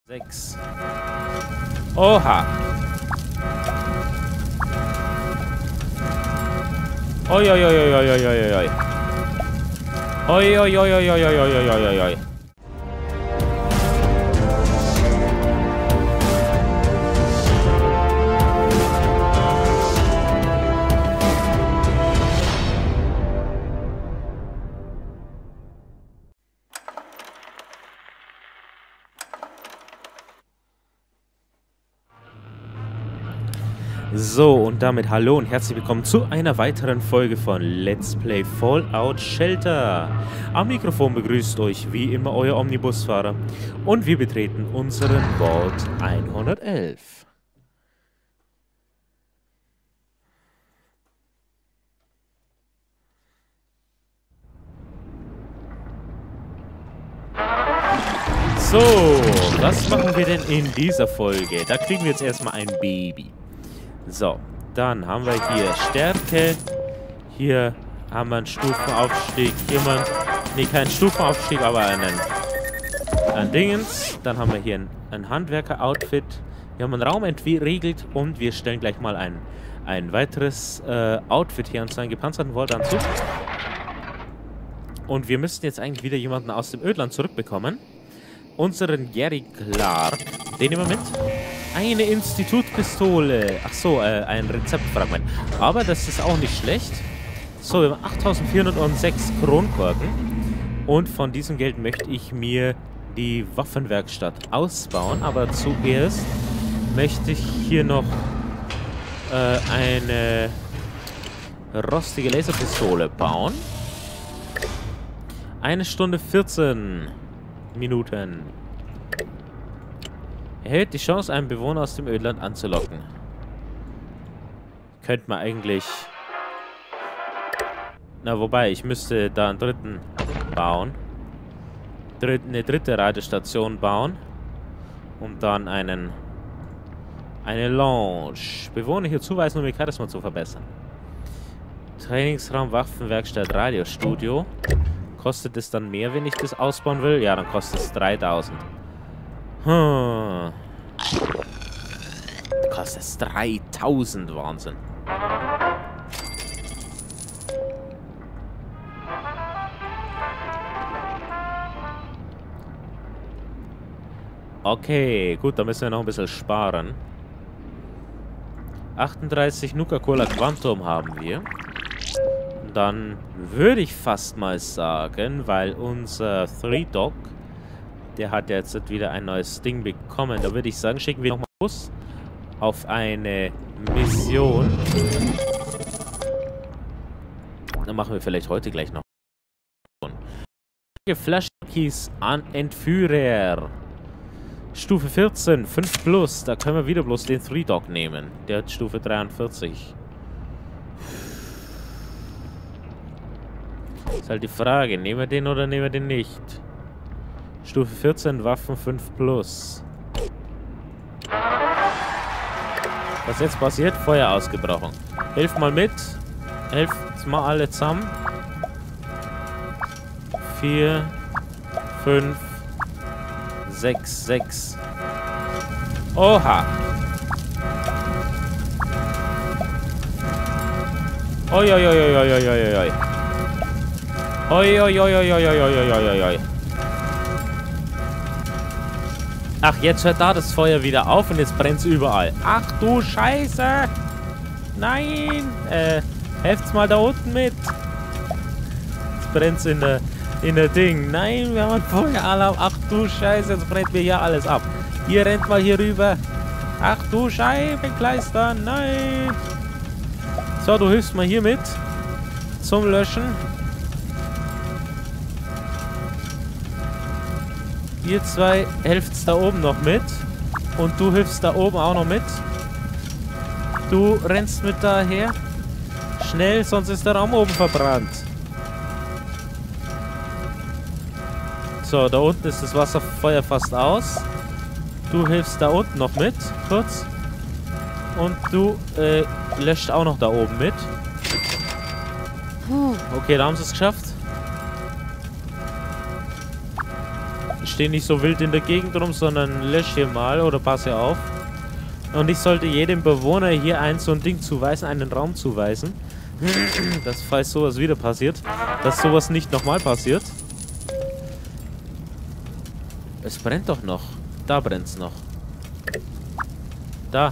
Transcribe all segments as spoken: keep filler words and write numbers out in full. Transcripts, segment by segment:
Sechs. Oha. Oi, oi, oi, oi, oi, oi, oi, oi. Oi, oi, oi, oi, oi, oi, oi, oi, oi, oi. So, und damit hallo und herzlich willkommen zu einer weiteren Folge von Let's Play Fallout Shelter. Am Mikrofon begrüßt euch wie immer euer Omnibusfahrer und wir betreten unseren Vault hundertelf. So, was machen wir denn in dieser Folge? Da kriegen wir jetzt erstmal ein Baby. So, dann haben wir hier Stärke. Hier haben wir einen Stufenaufstieg. Hier haben wir, nee, keinen Stufenaufstieg, aber einen, einen Dingens. Dann haben wir hier ein, ein Handwerker-Outfit. Wir haben einen Raum entriegelt und wir stellen gleich mal ein, ein weiteres äh, Outfit hier an seinen gepanzerten Voltanzug. Und wir müssten jetzt eigentlich wieder jemanden aus dem Ödland zurückbekommen. Unseren Gary Clark. Den nehmen wir mit. Eine Institutpistole. Ach so, äh, ein Rezeptfragment. Aber das ist auch nicht schlecht. So, wir haben achttausendvierhundertsechs Kronkorken. Und von diesem Geld möchte ich mir die Waffenwerkstatt ausbauen. Aber zuerst möchte ich hier noch äh, eine rostige Laserpistole bauen. Eine Stunde vierzehn Minuten. Erhält die Chance, einen Bewohner aus dem Ödland anzulocken. Könnte man eigentlich... Na, wobei, ich müsste da einen dritten bauen. Dritt, eine dritte Radiostation bauen. Um dann einen... Eine Lounge. Bewohner hier zuweisen, um ihr Charisma zu verbessern. Trainingsraum, Waffenwerkstatt, Radiostudio. Kostet es dann mehr, wenn ich das ausbauen will? Ja, dann kostet es dreitausend. Hm. Kostet es dreitausend, Wahnsinn. Okay, gut, da müssen wir noch ein bisschen sparen. achtunddreißig Nuka-Cola Quantum haben wir. Dann würde ich fast mal sagen, weil unser Three Dog, der hat jetzt wieder ein neues Ding bekommen. Da würde ich sagen, schicken wir nochmal los auf eine Mission. Dann machen wir vielleicht heute gleich noch. Flaschenkies an Entführer. Stufe vierzehn, fünf plus. Da können wir wieder bloß den Three Dog nehmen. Der hat Stufe dreiundvierzig. Ist halt die Frage, nehmen wir den oder nehmen wir den nicht? Stufe vierzehn, Waffen fünf plus. Was jetzt passiert? Feuer ausgebrochen. Helft mal mit. Helft mal alle zusammen. vier, fünf, sechs, sechs. Oha. Oi, oi, oi, oi, oi, oi, oi, oi. Oi, oi, oi, oi, oi, oi, oi, oi, oi. Ach, jetzt hört da das Feuer wieder auf und jetzt brennt es überall. Ach du Scheiße! Nein! Äh, helft's mal da unten mit. Jetzt brennt's in der, in der Ding. Nein, wir haben ein Feueralarm. Ach du Scheiße, jetzt brennt mir hier alles ab. Ihr rennt mal hier rüber. Ach du Scheibenkleister, nein! So, du hilfst mal hier mit. Zum Löschen. Ihr zwei helft's da oben noch mit. Und du hilfst da oben auch noch mit. Du rennst mit daher. Schnell, sonst ist der Raum oben verbrannt. So, da unten ist das Wasserfeuer fast aus. Du hilfst da unten noch mit. Kurz. Und du äh, löscht auch noch da oben mit. Okay, da haben sie es geschafft. steh nicht so wild in der Gegend rum, sondern lösch hier mal oder passe auf. Und ich sollte jedem Bewohner hier ein so ein Ding zuweisen, einen Raum zuweisen. Dass, falls sowas wieder passiert, dass sowas nicht nochmal passiert. Es brennt doch noch. Da brennt's noch. Da.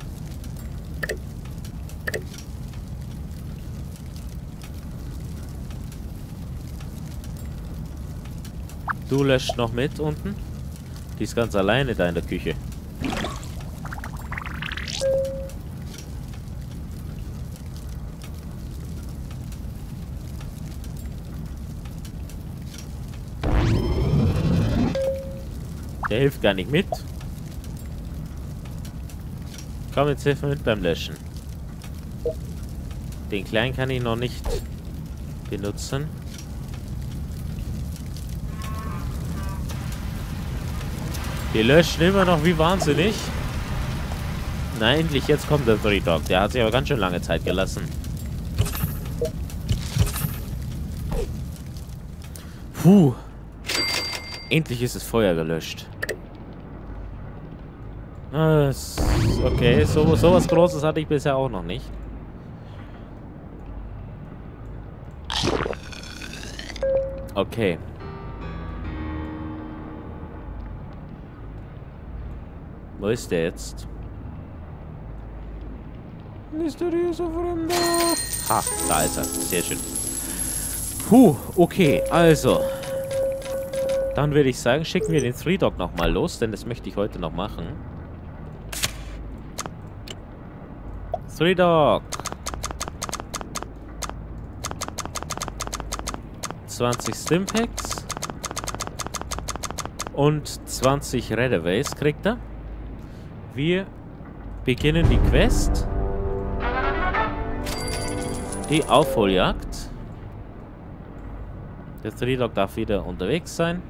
Du löscht noch mit unten. Die ist ganz alleine da in der Küche. Der hilft gar nicht mit. Komm, jetzt hilf mir mit beim Löschen. Den kleinen kann ich noch nicht benutzen. Die löschen immer noch wie wahnsinnig. Na, endlich, jetzt kommt der Three Dog. Der hat sich aber ganz schön lange Zeit gelassen. Puh. Endlich ist das Feuer gelöscht. Okay, so, so was Großes hatte ich bisher auch noch nicht. Okay. Wo ist der jetzt? Mysteriöser Fremder. Ha, da ist er. Sehr schön. Puh, okay, also. Dann würde ich sagen, schicken wir den Three Dog nochmal los, denn das möchte ich heute noch machen. Three Dog. zwanzig Stimpaks. Und zwanzig Redaways kriegt er. Wir beginnen die Quest. Die Aufholjagd. Der Three Dog darf wieder unterwegs sein.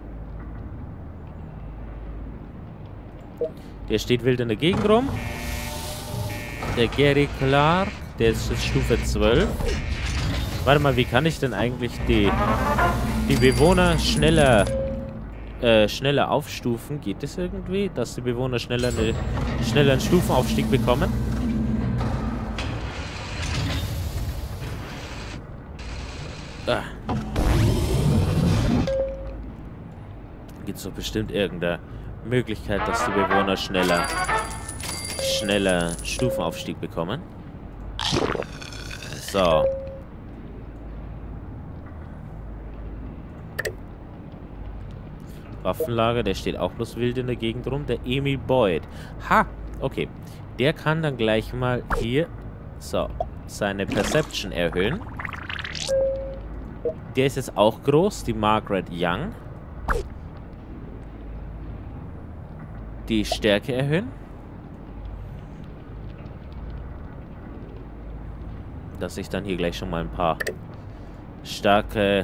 Der steht wild in der Gegend rum. Der Gary Clark, der ist jetzt Stufe zwölf. Warte mal, wie kann ich denn eigentlich die, die Bewohner schneller, äh, schneller aufstufen? Geht das irgendwie, dass die Bewohner schneller, eine, schneller einen Stufenaufstieg bekommen? Ah. Gibt es doch bestimmt irgendeine Möglichkeit, dass die Bewohner schneller, schneller Stufenaufstieg bekommen. So. Waffenlager, der steht auch bloß wild in der Gegend rum. Der Emil Boyd. Ha! Okay. Der kann dann gleich mal hier so seine Perception erhöhen. Der ist jetzt auch groß. Die Margaret Young. Die Stärke erhöhen. Dass ich dann hier gleich schon mal ein paar starke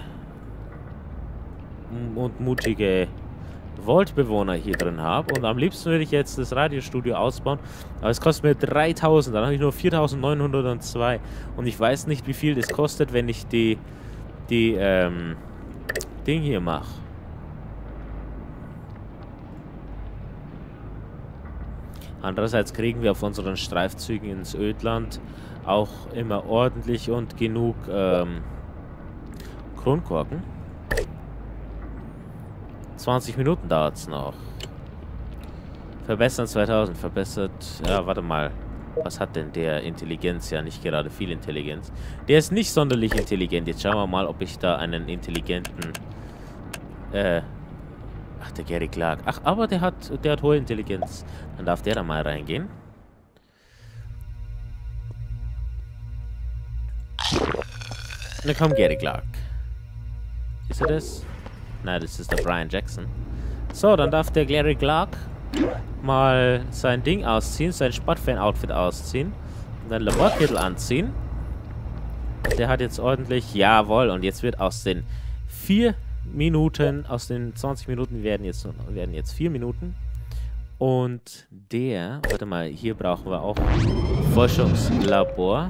und mutige Vault-Bewohner hier drin habe. Und am liebsten würde ich jetzt das Radiostudio ausbauen. Aber es kostet mir dreitausend. Dann habe ich nur viertausendneunhundertzwei. Und ich weiß nicht, wie viel das kostet, wenn ich die, die, ähm, Ding hier mache. Andererseits kriegen wir auf unseren Streifzügen ins Ödland auch immer ordentlich und genug ähm, Kronkorken. zwanzig Minuten dauert es noch. Verbessern zweitausend. Verbessert... Ja, warte mal. Was hat denn der Intelligenz? Ja, nicht gerade viel Intelligenz. Der ist nicht sonderlich intelligent. Jetzt schauen wir mal, ob ich da einen intelligenten... Äh... Ach, der Gary Clark. Ach, aber der hat, der hat hohe Intelligenz. Dann darf der da mal reingehen. Na komm, Gary Clark. Ist er das? Nein, das ist der Brian Jackson. So, dann darf der Gary Clark mal sein Ding ausziehen, sein Sportfan-Outfit ausziehen. Und dann Laborkittel anziehen. Der hat jetzt ordentlich... Jawohl, und jetzt wird aus den vier Minuten, aus den zwanzig Minuten werden jetzt, werden jetzt vier Minuten. Und der... Warte mal, hier brauchen wir auch Forschungslabor.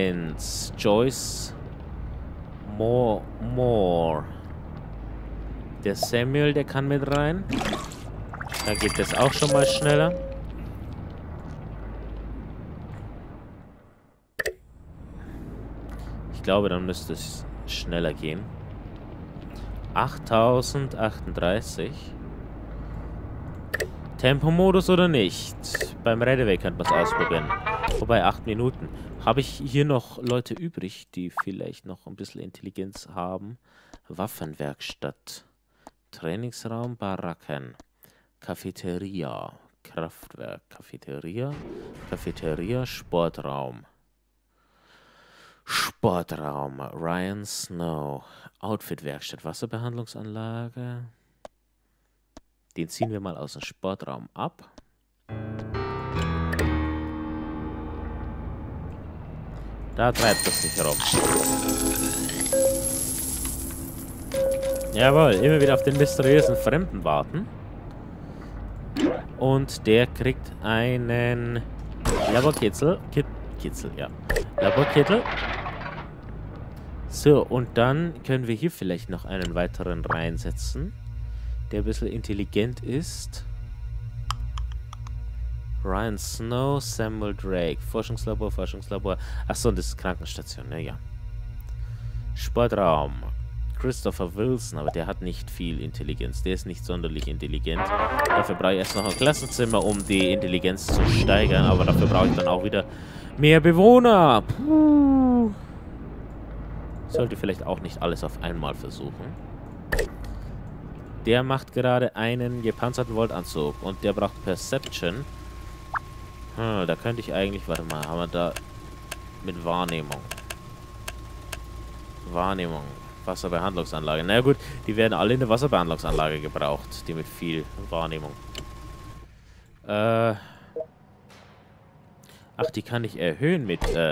Intelligenz. Joyce. More. More. Der Samuel, der kann mit rein. Da geht das auch schon mal schneller. Ich glaube, dann müsste es schneller gehen. achttausendachtunddreißig. Tempomodus oder nicht? Beim Redaway könnte man es ausprobieren. Wobei, acht Minuten. Habe ich hier noch Leute übrig, die vielleicht noch ein bisschen Intelligenz haben? Waffenwerkstatt. Trainingsraum, Baracken. Cafeteria. Kraftwerk. Cafeteria. Cafeteria, Sportraum. Sportraum. Ryan Snow. Outfitwerkstatt. Wasserbehandlungsanlage. Den ziehen wir mal aus dem Sportraum ab. Da treibt es sich herum. Jawohl, immer wieder auf den mysteriösen Fremden warten. Und der kriegt einen Laborkitzel. Kit Kitzel, ja. Laborkittel. So, und dann können wir hier vielleicht noch einen weiteren reinsetzen, der ein bisschen intelligent ist. Ryan Snow, Samuel Drake. Forschungslabor, Forschungslabor. Achso, und das ist Krankenstation, ne? Ja. Sportraum. Christopher Wilson, aber der hat nicht viel Intelligenz. Der ist nicht sonderlich intelligent. Dafür brauche ich erst noch ein Klassenzimmer, um die Intelligenz zu steigern. Aber dafür brauche ich dann auch wieder mehr Bewohner. Puh. Sollte vielleicht auch nicht alles auf einmal versuchen. Der macht gerade einen gepanzerten Voltanzug. Und der braucht Perception. Hm, da könnte ich eigentlich... Warte mal, haben wir da... Mit Wahrnehmung. Wahrnehmung. Wasserbehandlungsanlage. Na gut, die werden alle in der Wasserbehandlungsanlage gebraucht. Die mit viel Wahrnehmung. Äh... Ach, die kann ich erhöhen mit... Äh,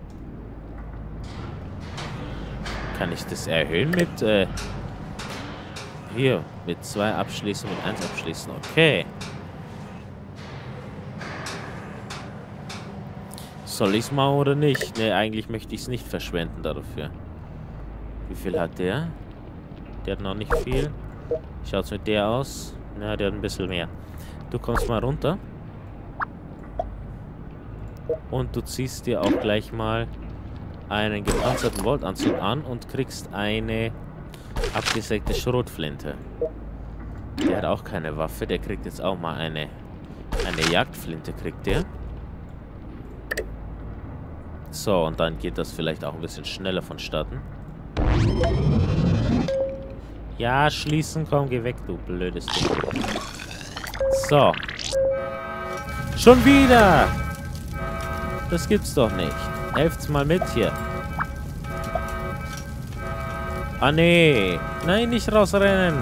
kann ich das erhöhen mit... Äh, hier, mit zwei abschließen, mit eins abschließen. Okay. Soll ich es machen oder nicht? Ne, eigentlich möchte ich es nicht verschwenden dafür. Wie viel hat der? Der hat noch nicht viel. Schaut's mit der aus? Na, der hat ein bisschen mehr. Du kommst mal runter. Und du ziehst dir auch gleich mal einen gepanzerten Voltanzug an und kriegst eine abgesägte Schrotflinte. Der hat auch keine Waffe. Der kriegt jetzt auch mal eine eine Jagdflinte, kriegt der. So, und dann geht das vielleicht auch ein bisschen schneller vonstatten. Ja, schließen, komm, geh weg, du blödes Ding. So. Schon wieder! Das gibt's doch nicht. Helft's mal mit hier. Ah, nee. Nein, nicht rausrennen.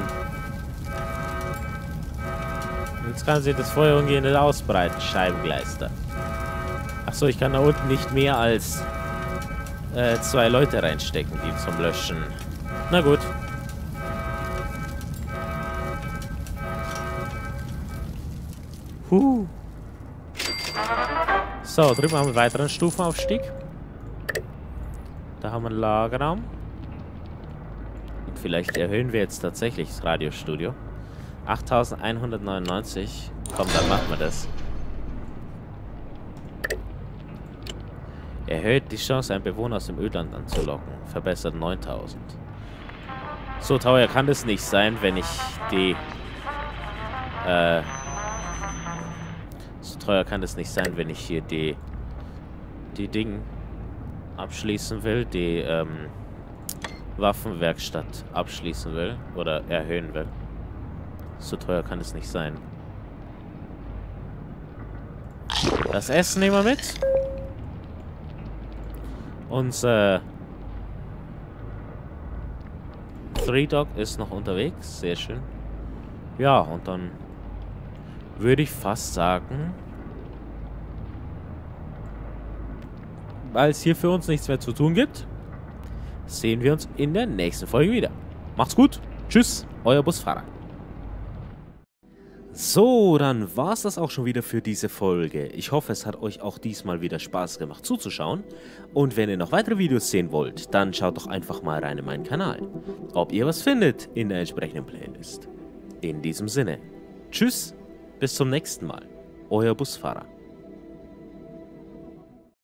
Jetzt kann sich das Feuer umgehend ausbreiten, Scheibengleister. Achso, ich kann da unten nicht mehr als äh, zwei Leute reinstecken, die zum Löschen. Na gut. Huh. So, drüben haben wir einen weiteren Stufenaufstieg. Da haben wir einen Lagerraum. Und vielleicht erhöhen wir jetzt tatsächlich das Radiostudio. achttausendeinhundertneunundneunzig. Komm, dann machen wir das. Erhöht die Chance, einen Bewohner aus dem Ödland anzulocken. Verbessert neuntausend. So teuer kann das nicht sein, wenn ich die... Äh... So teuer kann das nicht sein, wenn ich hier die... Die Dinge abschließen will. Die, ähm... Waffenwerkstatt abschließen will. Oder erhöhen will. So teuer kann es nicht sein. Das Essen nehmen wir mit. Unser Three Dog ist noch unterwegs. Sehr schön. Ja, und dann würde ich fast sagen, weil es hier für uns nichts mehr zu tun gibt, sehen wir uns in der nächsten Folge wieder. Macht's gut. Tschüss, euer Busfahrer. So, dann war es das auch schon wieder für diese Folge. Ich hoffe, es hat euch auch diesmal wieder Spaß gemacht zuzuschauen. Und wenn ihr noch weitere Videos sehen wollt, dann schaut doch einfach mal rein in meinen Kanal. Ob ihr was findet in der entsprechenden Playlist. In diesem Sinne, tschüss, bis zum nächsten Mal. Euer Busfahrer.